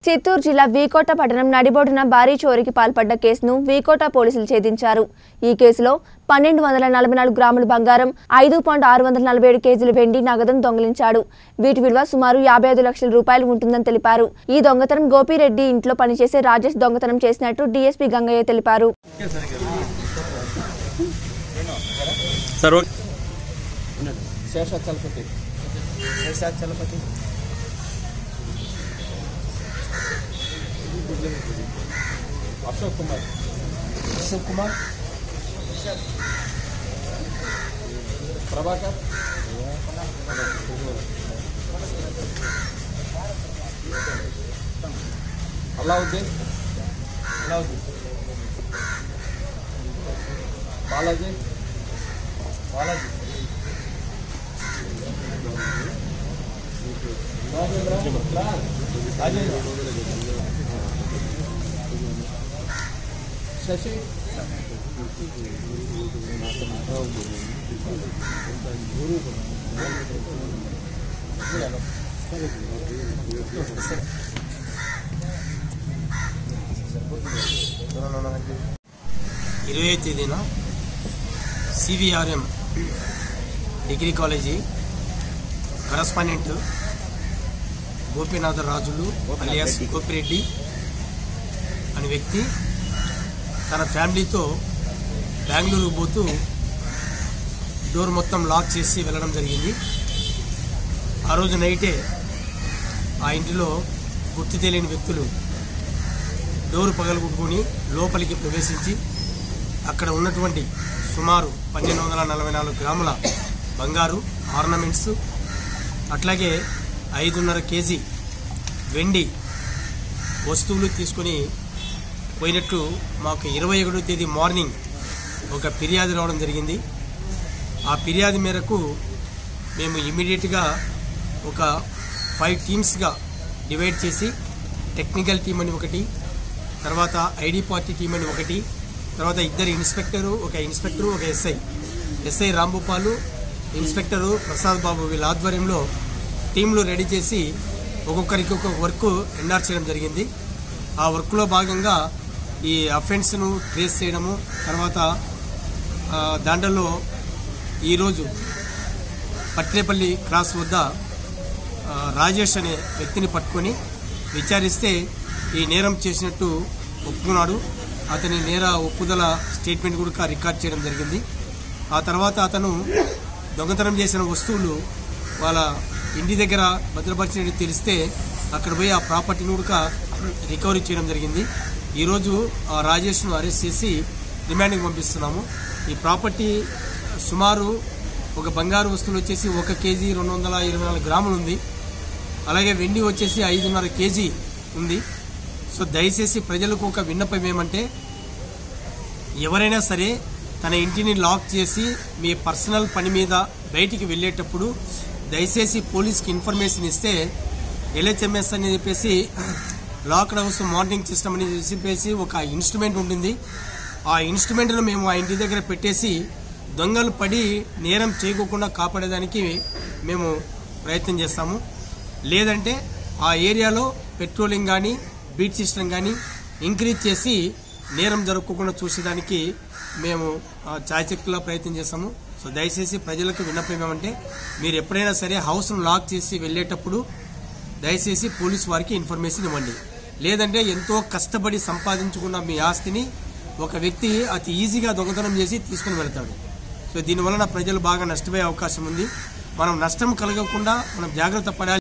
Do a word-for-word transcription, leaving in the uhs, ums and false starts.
చిత్తూరు జిల్లా వీకోట పట్టణం నడిబొడ్డున భారీ చోరీకి పాల్పడ్డ కేసును వీకోట పోలీసులు ఛేదించారు. ఈ కేసులో పన్నెండు వందల నలభై నాలుగు గ్రాముల బంగారం, ఐదు పాయింట్ ఆరు వందల నలభై ఏడు కేజీల వెండి నగదును దొంగిలించాడు. వీటి విలువ సుమారు యాభై ఐదు లక్షల రూపాయలు ఉంటుందని తెలిపారు. ఈ దొంగతనం గోపిరెడ్డి ఇంట్లో పనిచేసే రాజేష్ దొంగతనం చేసినట్టు డీఎస్పీ గంగయ్య తెలిపారు. अशोक कुमार अशोक कुमार प्रभाकर अलाउद्दीन अलाउद्दीन बालाजी बालाजी शशि ఇరవై తేదీన CVRM degree college correspondent Gopinatha Rajulu alias Gopireddy అనే వ్యక్తి తన ఫ్యామిలీతో బెంగళూరు పోతూ డోర్ మొత్తం లాక్ చేసి వెళ్ళడం జరిగింది. ఆ రోజు నైటే ఆ ఇంటిలో గుర్తు తెలియని వ్యక్తులు డోర్ పగలగొట్టుకొని లోపలికి ప్రవేశించి అక్కడ ఉన్నటువంటి సుమారు పన్నెండు వందల నలభై నాలుగు గ్రాముల బంగారు ఆర్నమెంట్స్, అట్లాగే ఐదున్నర కేజీ వెండి వస్తువులు తీసుకొని పోయినట్టు మాకు ఇరవై ఒకటో తేదీ మార్నింగ్ ఒక ఫిర్యాదు రావడం జరిగింది. ఆ ఫిర్యాదు మేరకు మేము ఇమీడియట్గా ఒక ఫైవ్ టీమ్స్గా డివైడ్ చేసి టెక్నికల్ టీం అని ఒకటి, తర్వాత ఐడి పార్టీ టీం అని ఒకటి, తర్వాత ఇద్దరు ఇన్స్పెక్టరు ఒక ఇన్స్పెక్టరు ఒక SI SI Rambhupal inspector Prasad Babu వీళ్ళ ఆధ్వర్యంలో టీంలు రెడీ చేసి ఒక్కొక్కరికి ఒక్కొక్క వర్క్ ఎండార్ చేయడం జరిగింది. ఆ వర్క్లో భాగంగా ఈ అఫెన్స్ను ట్రేస్ చేయడము, తర్వాత దాంట్లో ఈరోజు పట్రేపల్లి క్రాస్ వద్ద రాజేష్ అనే వ్యక్తిని పట్టుకొని విచారిస్తే ఈ నేరం చేసినట్టు ఒప్పుకున్నాడు. అతని నేర ఒప్పుదల స్టేట్మెంట్ కూడా రికార్డ్ చేయడం జరిగింది. ఆ తర్వాత అతను దొంగతనం చేసిన వస్తువులు వాళ్ళ ఇంటి దగ్గర భద్రపరిచినట్టు తెలిస్తే అక్కడ పోయి ఆ ప్రాపర్టీని కూడా రికవరీ చేయడం జరిగింది. ఈరోజు ఆ రాజేష్ను అరెస్ట్ చేసి రిమాండ్కి పంపిస్తున్నాము. ఈ ప్రాపర్టీ సుమారు ఒక బంగారు వస్తువులు వచ్చేసి ఒక కేజీ రెండు వందల ఇరవై నాలుగు గ్రాములు ఉంది. అలాగే వెండి వచ్చేసి ఐదున్నర కేజీ ఉంది. సో దయచేసి ప్రజలకు ఒక విన్నపం ఏమంటే, ఎవరైనా సరే తన ఇంటిని లాక్ చేసి మీ పర్సనల్ పని మీద బయటికి వెళ్ళేటప్పుడు దయచేసి పోలీస్కి ఇన్ఫర్మేషన్ ఇస్తే ఎల్హెచ్ఎంఎస్ అని చెప్పేసి లాక్డ్ హౌస్ మానిటరింగ్ సిస్టమ్ అని చెప్పేసి ఒక ఇన్స్ట్రుమెంట్ ఉంటుంది. ఆ ఇన్స్ట్రుమెంట్ను మేము ఆ ఇంటి దగ్గర పెట్టేసి దొంగలు పడి నేరం చేయకోకుండా కాపాడేదానికి మేము ప్రయత్నం చేస్తాము. లేదంటే ఆ ఏరియాలో పెట్రోలింగ్ కానీ బీట్ సిస్టమ్ కానీ ఇంక్రీజ్ చేసి నేరం జరగకుండా చూసేదానికి మేము చాయచక్తులా ప్రయత్నం చేస్తాము. సో దయచేసి ప్రజలకు విన్నపం ఏమంటే, మీరు ఎప్పుడైనా సరే హౌస్ను లాక్ చేసి వెళ్ళేటప్పుడు దయచేసి పోలీసు వారికి ఇన్ఫర్మేషన్ ఇవ్వండి. లేదంటే ఎంతో కష్టపడి సంపాదించుకున్న మీ ఆస్తిని ఒక వ్యక్తి అతి ఈజీగా దొంగతనం చేసి తీసుకుని వెళ్తాడు. సో దీనివలన ప్రజలు బాగా నష్టపోయే అవకాశం ఉంది. మనం నష్టం కలగకుండా మనం జాగ్రత్త పడాలి.